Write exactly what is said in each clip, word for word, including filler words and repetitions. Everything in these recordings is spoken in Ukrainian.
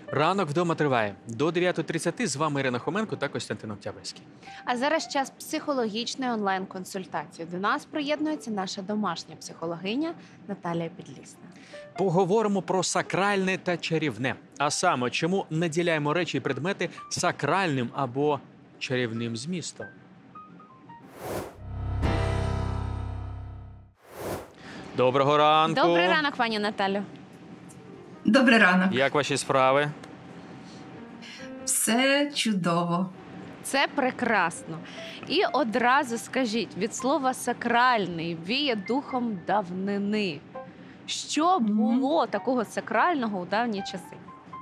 Ранок вдома триває. До дев'ятої тридцять з вами Ірина Хоменко та Костянтин Октябрьський. А зараз час психологічної онлайн-консультації. До нас приєднується наша домашня психологиня Наталія Підлісна. Поговоримо про сакральне та чарівне. А саме, чому наділяємо речі і предмети сакральним або чарівним змістом. Доброго ранку. Добрий ранок, пані Наталю. Добрий ранок. Як ваші справи? Все чудово. Це прекрасно. І одразу скажіть, від слова «сакральний» віє духом давнини. Що було такого сакрального у давні часи?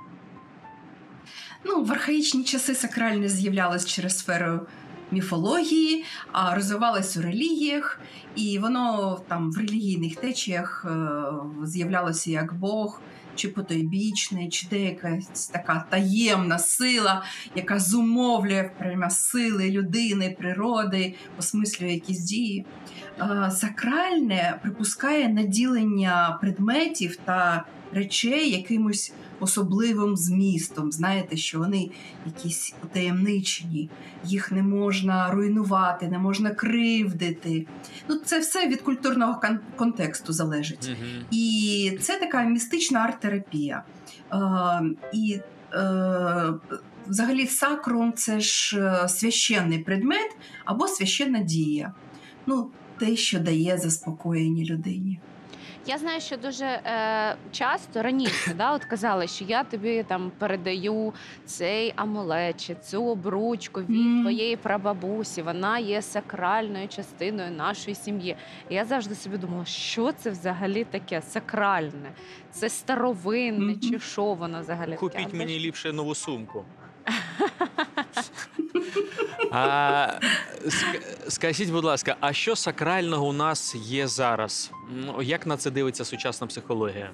Ну, в архаїчні часи сакральне з'являлось через сферу міфології, а розвивалось у релігіях, і воно там в релігійних течіях е, з'являлося як Бог, чи потойбічний, чи якась така таємна сила, яка зумовлює прямо сили людини, природи, осмислює якісь дії. Е, сакральне припускає наділення предметів та речей якимось особливим змістом. Знаєте, що вони якісь утаємничені, їх не можна руйнувати, не можна кривдити. Ну, це все від культурного кон- контексту залежить. Угу. І це така містична арт-терапія. Е, і е, взагалі сакрум – це ж священний предмет або священна дія. Ну, те, що дає заспокоєння людині. Я знаю, що дуже е, часто раніше да, от казали, що я тобі там передаю цей амулет чи цю обручку від Mm. твоєї прабабусі. Вона є сакральною частиною нашої сім'ї. І я завжди собі думала, що це взагалі таке сакральне? Це старовинне, Мгм. чи що воно взагалі таке? Купіть А мені ліпше нову сумку. А, ск- скажіть, будь ласка, а що сакрального у нас є зараз? Ну, як на це дивиться сучасна психологія?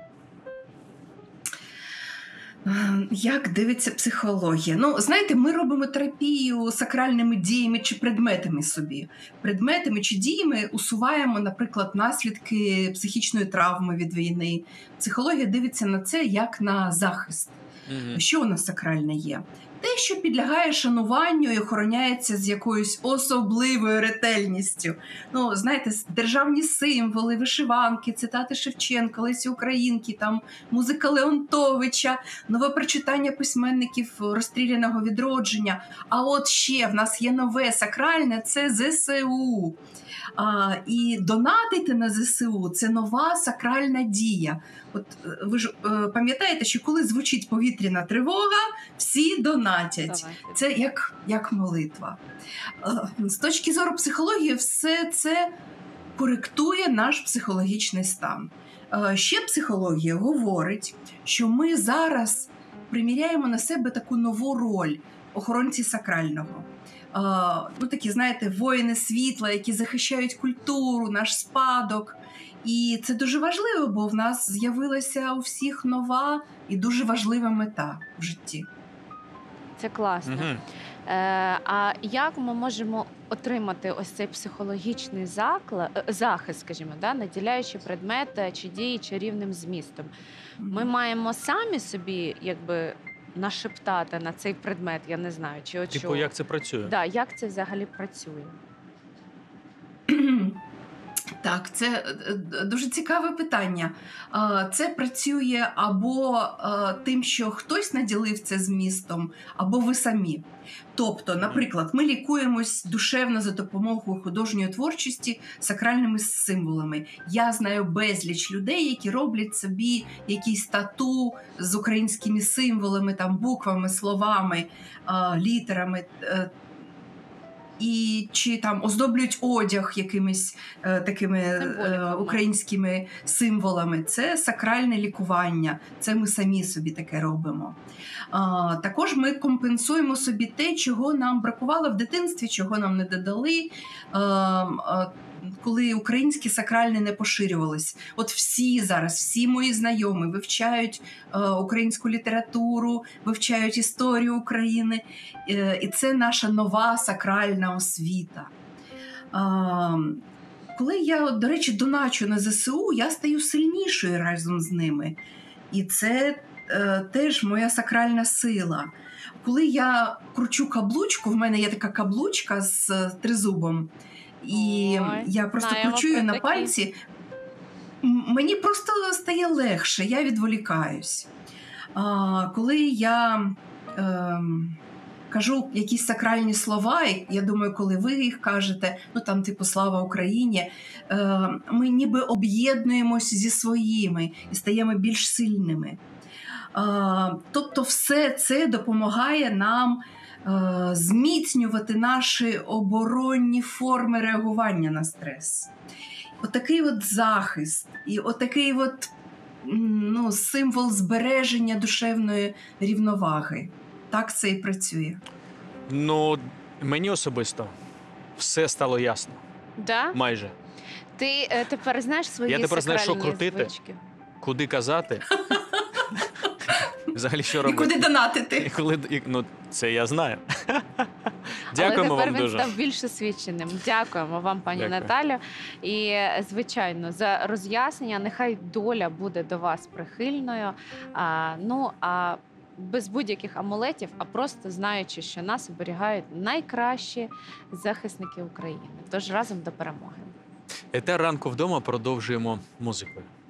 Е, Як дивиться психологія? Ну, знаєте, ми робимо терапію сакральними діями чи предметами собі. Предметами чи діями усуваємо, наприклад, наслідки психічної травми від війни. Психологія дивиться на це як на захист. Угу. Що у нас сакральне є? Те, що підлягає шануванню і охороняється з якоюсь особливою ретельністю. Ну, знаєте, державні символи, вишиванки, цитати Шевченка, Лесі Українки, там музика Леонтовича, нове прочитання письменників розстріляного відродження. А от ще в нас є нове сакральне – це зе се у. А, і донатити на зе се у – це нова сакральна дія. От ви ж е, пам'ятаєте, що коли звучить повітряна тривога, всі донатять. Давайте. Це як, як молитва. Е, З точки зору психології, все це коректує наш психологічний стан. Е, Ще психологія говорить, що ми зараз приміряємо на себе таку нову роль охоронці сакрального. Е, Ну, такі, знаєте, воїни світла, які захищають культуру, наш спадок. І це дуже важливо, бо в нас з'явилася у всіх нова і дуже важлива мета в житті. Це класно. Угу. Е, а як ми можемо отримати ось цей психологічний закла... е, захист, скажімо, да, наділяючи предмети чи дії чарівним змістом? Ми маємо самі собі якби нашептати на цей предмет, я не знаю, чи от Типу, що. як це працює? Да, як це взагалі працює? Так, це е, д- дуже цікаве питання. Е, Це працює або е, тим, що хтось наділив це змістом, або ви самі. Тобто, наприклад, ми лікуємось душевно за допомогою художньої творчості сакральними символами. Я знаю безліч людей, які роблять собі якісь тату з українськими символами, там, буквами, словами, е, літерами. е, І чи там оздоблюють одяг якимись е, такими е, Символіками. українськими символами. Це сакральне лікування. Це ми самі собі таке робимо. А, також ми компенсуємо собі те, чого нам бракувало в дитинстві, чого нам не додали. А, а, коли українське сакральне не поширювалось. От всі зараз, всі мої знайомі вивчають е, українську літературу, вивчають історію України, е, і це наша нова сакральна освіта. Е, коли я, до речі, доначу на зе се у, я стаю сильнішою разом з ними. І це е, теж моя сакральна сила. Коли я кручу каблучку, в мене є така каблучка з е, тризубом, і Ой, я просто знаємо кручу її про на такі. пальці, м- мені просто стає легше, я відволікаюсь. А, коли я ем, кажу якісь сакральні слова, і я думаю, коли ви їх кажете, ну там типу «Слава Україні», е, ми ніби об'єднуємось зі своїми і стаємо більш сильними. А, тобто все це допомагає нам е, зміцнювати наші оборонні форми реагування на стрес. Отакий от захист і отакий от м, ну, символ збереження душевної рівноваги. Так це і працює. Ну, мені особисто все стало ясно. Да? Майже. Ти е, тепер знаєш свої Я тепер знаю, що сакральні крутити. звички? Куди казати? Взагалі, що І робити? куди донатити? І коли, і, ну, це я знаю. Але Дякуємо тепер вам він дуже. став більш освіченим. Дякуємо вам, пані Дякую. Наталю. І, е, звичайно, за роз'яснення. Нехай доля буде до вас прихильною. А, ну, а без будь-яких амулетів, а просто знаючи, що нас оберігають найкращі захисники України. Тож разом до перемоги. Етер ранку вдома продовжуємо музикою.